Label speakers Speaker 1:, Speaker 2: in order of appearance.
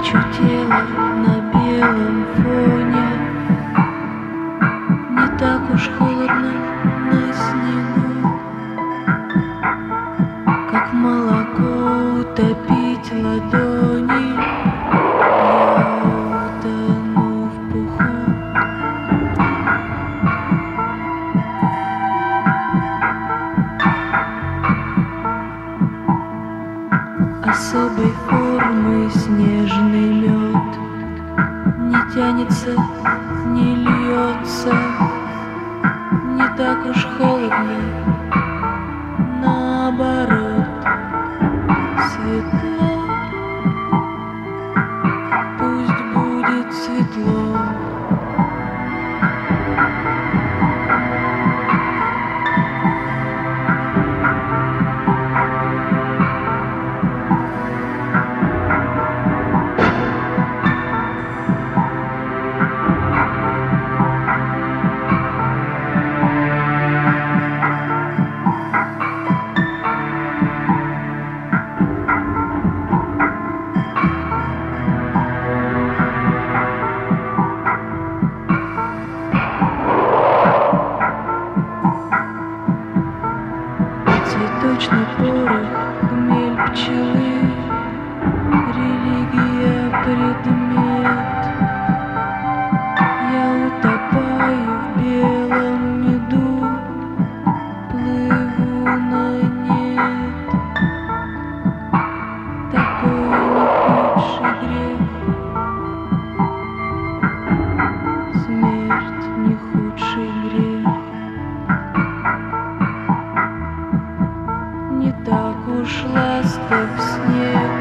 Speaker 1: Прячу тело на белом фоне. Не так уж холодно на снегу, как молоко утопить ладони. Я утону в пуху. Особой формы снежный лед не тянется, не льется, не так уж холодно, наоборот, светло. Пусть будет светло. Цветочный порох, хмель пчелы, религия предмет. Я утопаю в белом меду, плыву на нет. Такой не худший грех, смерть не худший грех. Не так уж ласков снег.